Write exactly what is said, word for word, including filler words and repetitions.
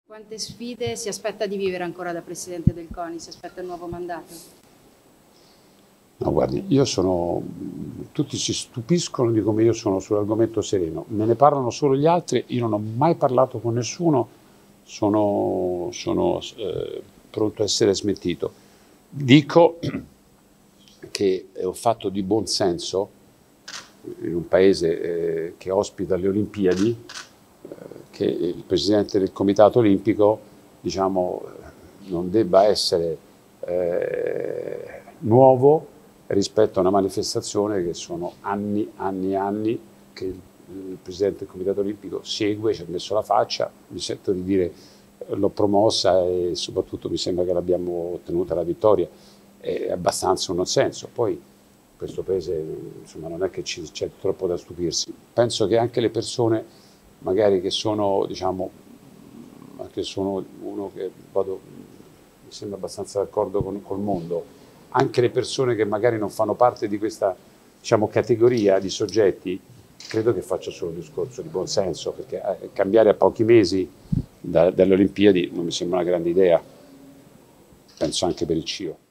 Quante sfide si aspetta di vivere ancora da Presidente del CONI? Si aspetta il nuovo mandato? No, guardi, io sono, tutti si stupiscono di come io sono sull'argomento sereno, me ne parlano solo gli altri, io non ho mai parlato con nessuno, sono, sono eh, pronto a essere smentito. Dico che è un fatto di buon senso in un paese eh, che ospita le Olimpiadi, che il Presidente del Comitato Olimpico, diciamo, non debba essere eh, nuovo rispetto a una manifestazione che sono anni, anni, anni che il, il Presidente del Comitato Olimpico segue, ci ha messo la faccia, mi sento di dire l'ho promossa e soprattutto mi sembra che l'abbiamo ottenuta la vittoria, è abbastanza un non senso. Poi questo paese, insomma, non è che c'è troppo da stupirsi. Penso che anche le persone magari che sono, diciamo, anche sono uno che vado, mi sembra abbastanza d'accordo con col mondo, anche le persone che magari non fanno parte di questa, diciamo, categoria di soggetti, credo che faccia solo un discorso di buon senso, perché eh, cambiare a pochi mesi da, dalle Olimpiadi non mi sembra una grande idea, penso anche per il C I O.